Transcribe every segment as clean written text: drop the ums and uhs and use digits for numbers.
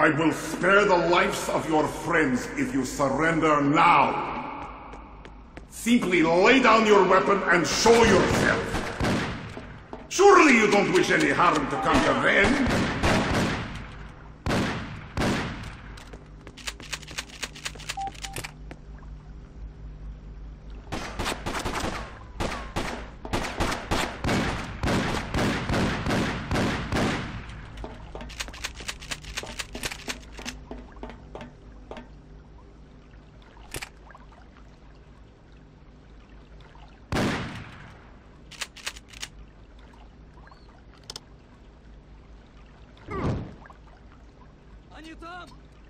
I will spare the lives of your friends if you surrender now. Simply lay down your weapon and show yourself. Surely you don't wish any harm to come to them? Они там!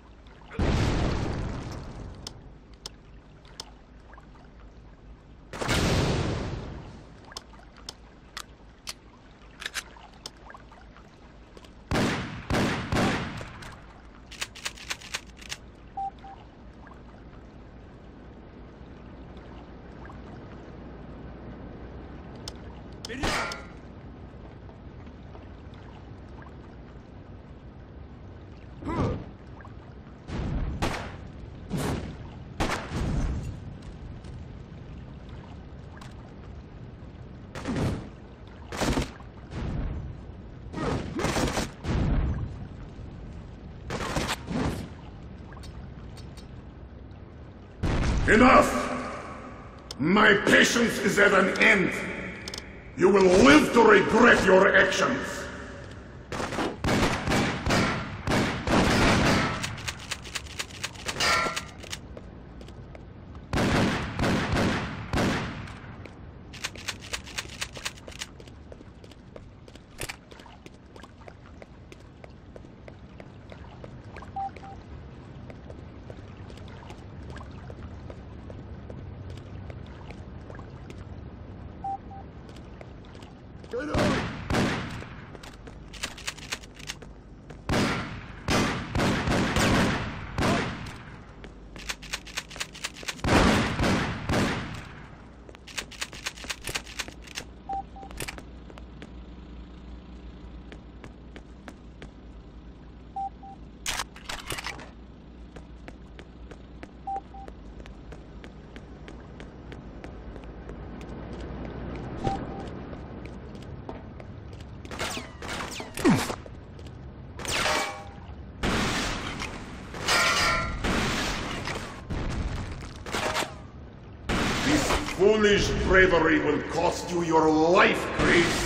Вперед! Enough! My patience is at an end. You will live to regret your actions. Get out! Foolish bravery will cost you your life, Grace.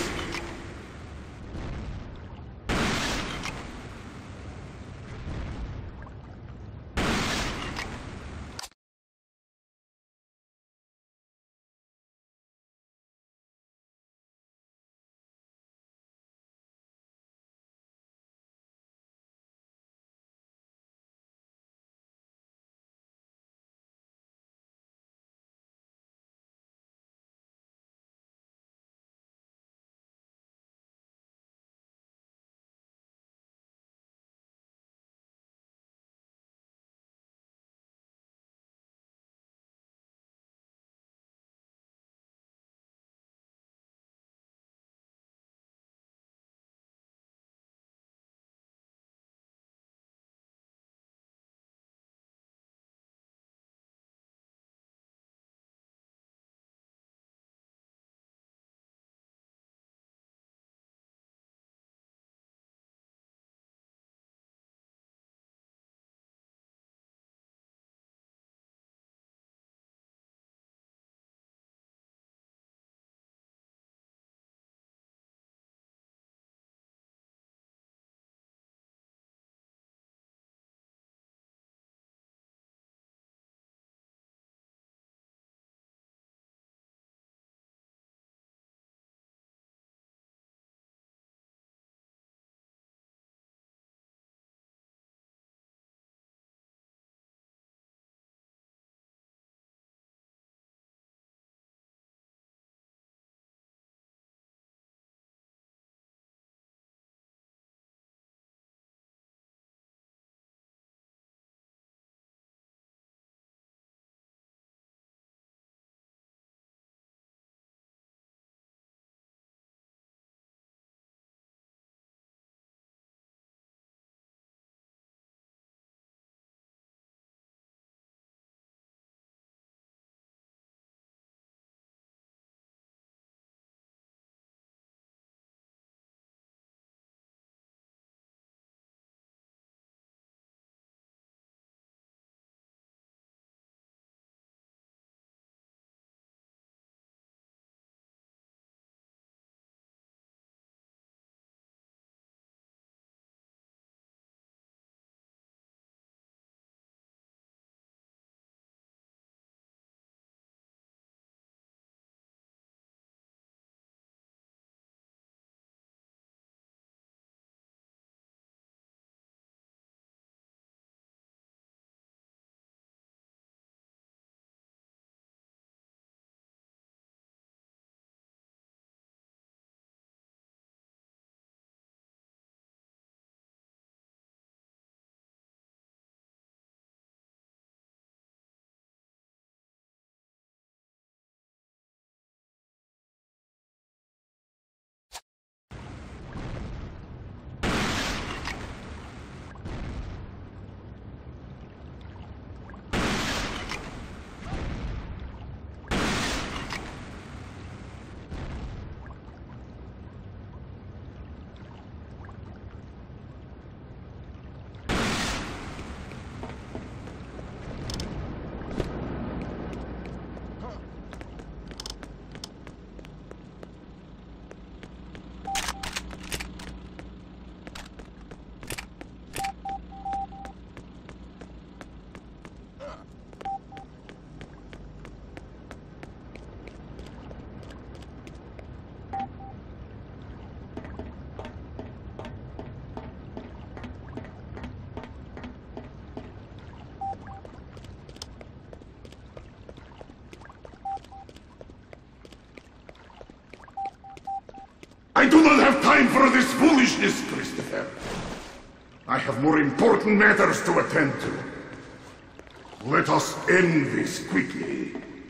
I do not have time for this foolishness, Christopher. I have more important matters to attend to. Let us end this quickly.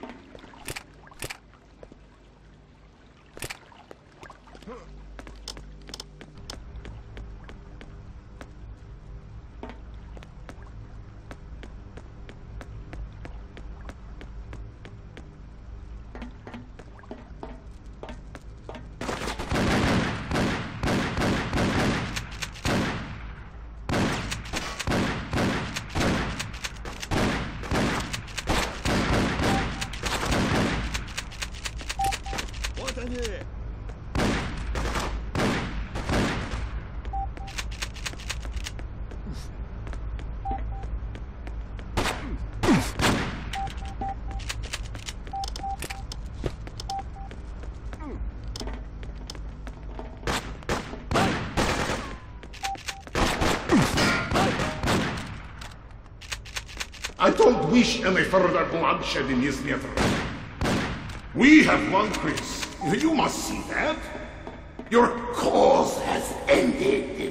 I don't wish any further bloodshed in this matter. We have won, Chris. You must see that. Your cause has ended.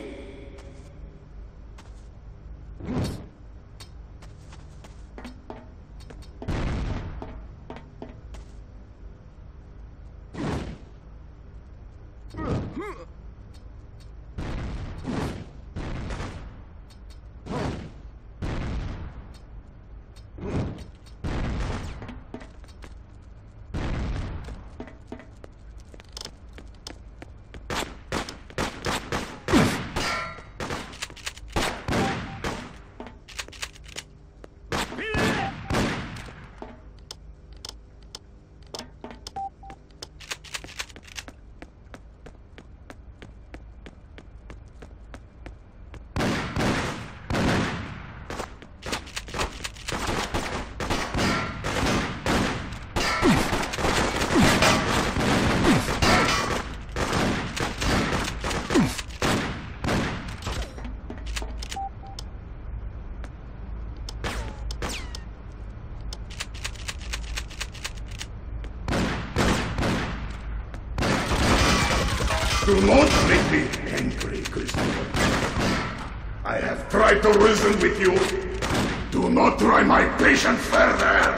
Do not make me angry, Christopher. I have tried to reason with you. Do not try my patience further.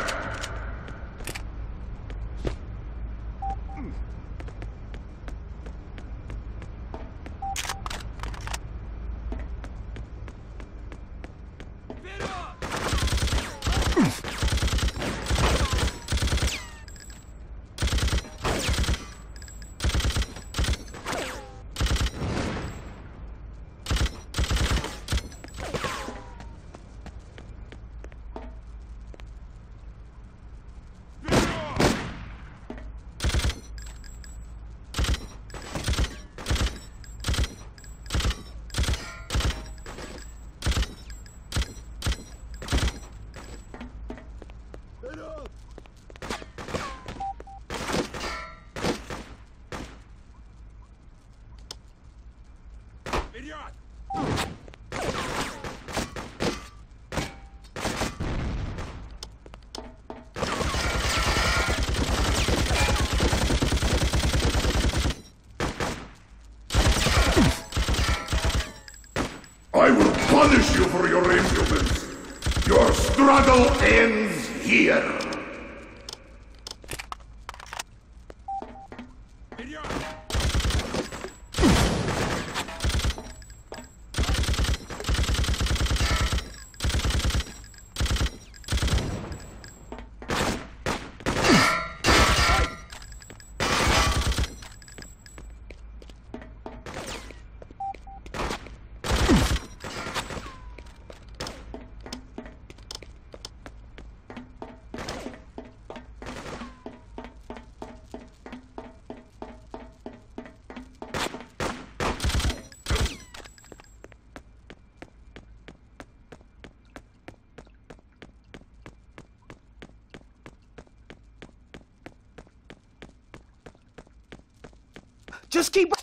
I will punish you for your impudence. Your struggle ends here. Just keep